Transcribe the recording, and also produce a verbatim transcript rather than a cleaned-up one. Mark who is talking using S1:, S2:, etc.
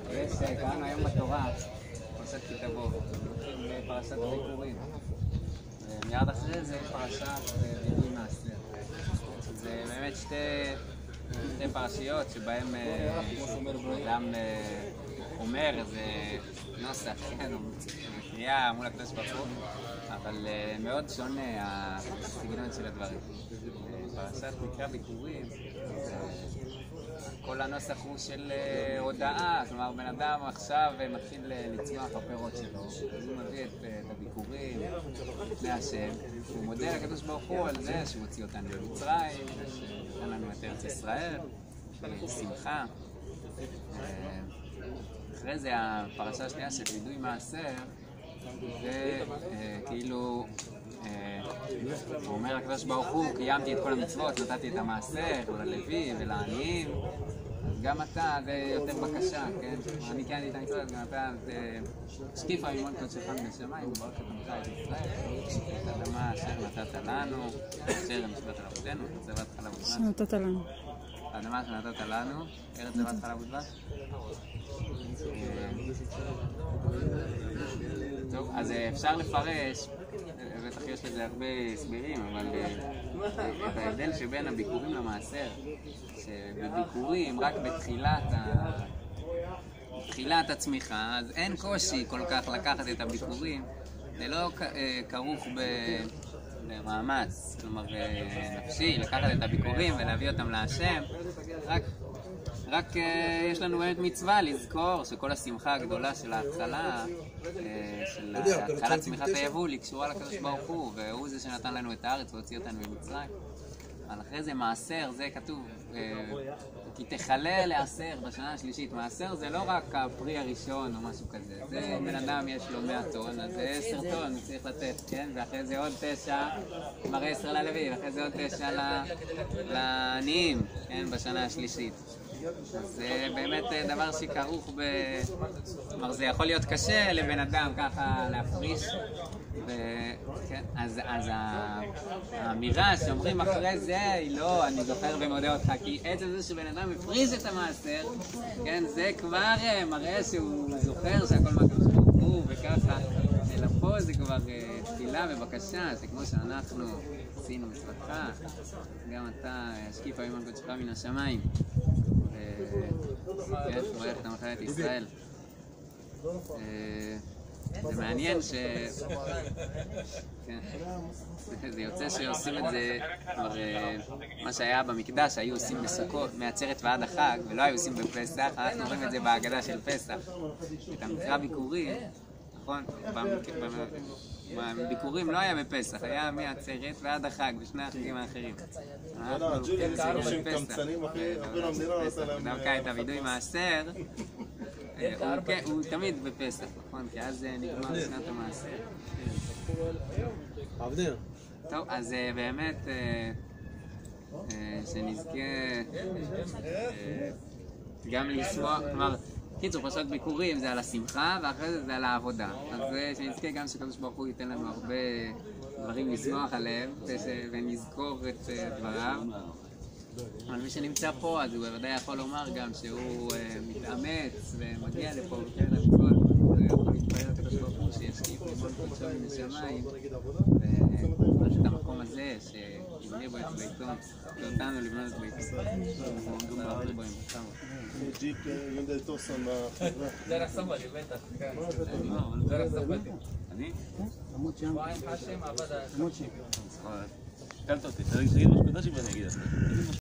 S1: יש קראנו היום בתורה, פרשת כי תבוא, מתחיל פרשת הביקורים. ומיד אחרי זה פרשת וידוי מעשר. זה באמת שתי, שתי פרשיות שבהן אדם אומר איזה נוסח, כן, קריאה מול הקדוש ברוך הוא, אבל מאוד שונה הסגנון של הדברים. פרשת מקרא ביקורים, כל הנוסח הוא של הודעה, כלומר בן אדם עכשיו מתחיל לצמוח הפירות שלו, אז הוא מביא את הביקורים לפני השם, הוא מודה לקדוש ברוך הוא על זה שהוא הוציא אותנו במצרים, שנתן לנו את ארץ ישראל, שמחה. אחרי זה הפרשה השנייה של וידוי מעשר, וכאילו הוא אומר לקדוש ברוך הוא, קיימתי את כל המצוות, נתתי את המעשר ללוי ולעניים, אז גם אתה, זה יותר בקשה, כן? אני קיימתי את המצוות, גם אתה, שקיפה ממון קודשך מן השמיים, וברך את עמך את ישראל, את האדמה אשר נתת לנו, אשר נשבת על אבותינו, ארץ זבת חלב ודבש.
S2: שנתת לנו.
S1: האדמה שנתת לנו, ארץ זבת חלב ודבש. טוב, אז אפשר לפרש, בטח יש לזה הרבה הסברים, אבל את ההבדל שבין הביקורים למעשר, שבביקורים רק בתחילת תחילת הצמיחה, אז אין קושי כל כך לקחת את הביקורים, זה לא כרוך במאמץ, כלומר נפשי, לקחת את הביקורים ולהביא אותם להשם, רק רק יש לנו באמת מצווה לזכור שכל השמחה הגדולה של ההתחלה, של התחלת צמיחת היבול, היא קשורה לקדוש ברוך הוא, והוא זה שנתן לנו את הארץ והוציא אותנו ממצרים. אבל אחרי זה מעשר, זה כתוב, כי תחלל לעשר בשנה השלישית. מעשר זה לא רק הפרי הראשון או משהו כזה, זה בן אדם יש לו מאה טון, אז זה עשר טון, הוא צריך לתת, כן? ואחרי זה עוד תשע, מראה עשר ללוי, ואחרי זה עוד תשע לעניים, כן? בשנה השלישית. אז זה באמת דבר שכרוך ב... כלומר, זה יכול להיות קשה לבן אדם ככה להפריש. ו... כן, אז, אז האמירה שאומרים אחרי זה היא לא, אני זוכר ומודה אותך, כי עצם זה שבן אדם מפריש את המעשר, כן, זה כבר מראה שהוא זוכר שהכל מהקדוש ברוך הוא וככה, אלא פה זה כבר תפילה ובקשה, שכמו שאנחנו עשינו מצוותך, גם אתה השקיפה ממון קודשך מן השמיים. כן, ברך את עמך את ישראל. זה מעניין ש... זה יוצא שעושים את זה, כבר מה שהיה במקדש, היו עושים בסוכות, מעצרת ועד החג, ולא היו עושים בפסח, אנחנו רואים את זה בהגדה של פסח. את המקרא ביקורים, נכון? ביקורים לא היה בפסח, היה מעצרת ועד החג, בשני החגים האחרים. דווקא את הוידוי מעשר, הוא תמיד בפסח, נכון? כי אז נגמר שנת המעשר. טוב, אז באמת שנזכה גם לשמוע, כלומר, קיצור, פרשת ביקורים זה על השמחה, ואחרי זה זה על העבודה. אז שנזכה גם שקדוש ברוך הוא ייתן לנו הרבה דברים לשמוח עליהם, ונזכור את דבריו. אבל מי שנמצא פה, אז הוא בוודאי יכול לומר גם שהוא מתאמץ ומגיע לפה וכן למצוות. הוא יכול להתפלל לקדוש ברוך הוא שישקיף ממון קודשו מן השמיים, וממש את המקום הזה שיבנה בו את ביתו, ואותנו לבנות את ביתו. אנחנו עומדו מעבר בו עם אותם.
S3: ג'יפ יודע לתוס על החברה.
S4: זה רק סבלי, בטח. זה רק סבלי. אני? עמוד שם. עמוד שם.
S3: קלת אותי, תגיד משפטה שבא אני אגיד את זה.